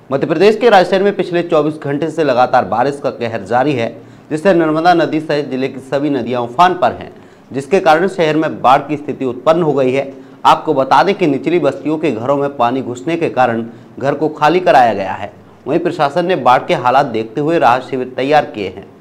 मध्य प्रदेश के राजशहर में पिछले 24 घंटे से लगातार बारिश का कहर जारी है, जिससे नर्मदा नदी सहित जिले की सभी नदियां उफान पर हैं, जिसके कारण शहर में बाढ़ की स्थिति उत्पन्न हो गई है। आपको बता दें कि निचली बस्तियों के घरों में पानी घुसने के कारण घर को खाली कराया गया है। वहीं प्रशासन ने बाढ़ के हालात देखते हुए राहत शिविर तैयार किए हैं।